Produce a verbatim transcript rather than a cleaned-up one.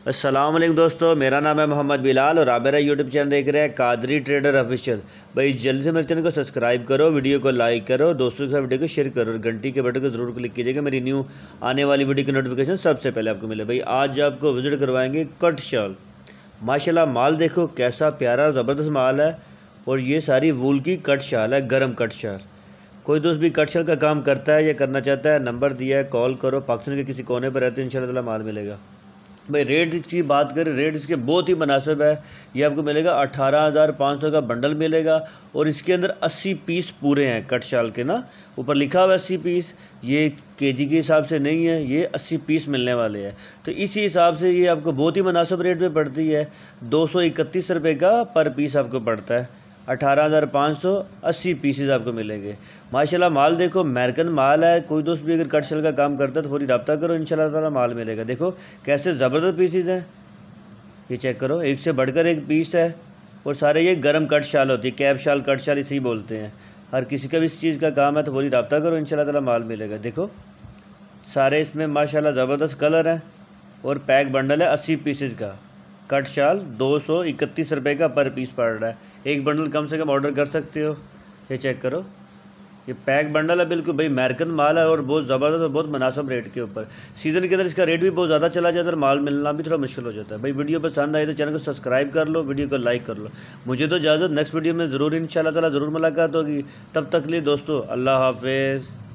अस्सलाम वालेकुम दोस्तों, मेरा नाम है मोहम्मद बिलाल और आप मेरा यूट्यूब चैनल देख रहे हैं कादरी ट्रेडर ऑफिशियल। भाई जल्दी से मेरे चैनल को सब्सक्राइब करो, वीडियो को लाइक करो, दोस्तों के साथ वीडियो को शेयर करो और घंटी के बटन को जरूर क्लिक कीजिएगा, मेरी न्यू आने वाली वीडियो की नोटिफिकेशन सबसे पहले आपको मिले। भाई आज आपको विजिट करवाएंगे कट शॉल। माशाल्लाह माल देखो कैसा प्यारा ज़बरदस्त माल है और ये सारी वूल की कट शॉल है, गर्म कट शॉल। कोई दोस्त भी कट शॉल का काम करता है या करना चाहता है, नंबर दिया है, कॉल करो। पाकिस्तान के किसी कोने पर रहते हो इंशाल्लाह ताला माल मिलेगा। भाई रेट इसकी बात करें, रेट इसके बहुत ही मुनासिब है। ये आपको मिलेगा अठारह हज़ार पाँच सौ का बंडल मिलेगा और इसके अंदर अस्सी पीस पूरे हैं कट शाल के ना, ऊपर लिखा हुआ है अस्सी पीस। ये केजी के हिसाब से नहीं है, ये अस्सी पीस मिलने वाले हैं। तो इसी हिसाब से ये आपको बहुत ही मुनासिब रेट में पड़ती है। दो सौ इकतीस रुपये का पर पीस आपको पड़ता है। अठारह हज़ार पाँच सौ अस्सी पीसेज आपको मिलेंगे। माशाल्लाह माल देखो अमेरिकन माल है। कोई दोस्त भी अगर कट शॉल का काम करता है तो थोड़ी रब्ता करो, इंशाल्लाह ताला माल मिलेगा। देखो कैसे ज़बरदस्त पीसेज हैं, ये चेक करो, एक से बढ़कर एक पीस है और सारे ये गर्म कट शाल होती है, कैप शाल कट शाल इसी बोलते हैं। हर किसी का भी इस चीज़ का काम है तो थोड़ी रब्ता करो, इंशाल्लाह ताला माल मिलेगा। देखो सारे इसमें माशाल्लाह ज़बरदस्त कलर हैं और पैक बंडल है अस्सी पीसेज का। कट शाल दो सौ इकतीस रुपये का पर पीस पड़ रहा है। एक बंडल कम से कम ऑर्डर कर सकते हो। ये चेक करो, ये पैक बंडल है बिल्कुल। भाई अमेरिकन माल है और बहुत ज़बरदस्त और बहुत मुनासिब रेट के ऊपर। सीज़न के अंदर इसका रेट भी बहुत ज़्यादा चला जाता है और माल मिलना भी थोड़ा मुश्किल हो जाता है। भाई वीडियो पसंद आई तो चैनल को सब्सक्राइब कर लो, वीडियो को लाइक कर लो। मुझे तो इजाज़त, नेक्स्ट वीडियो में ज़रूर इंशाल्लाह ताला ज़रूर मुलाकात होगी। तब तक के लिए दोस्तों अल्लाह हाफिज़।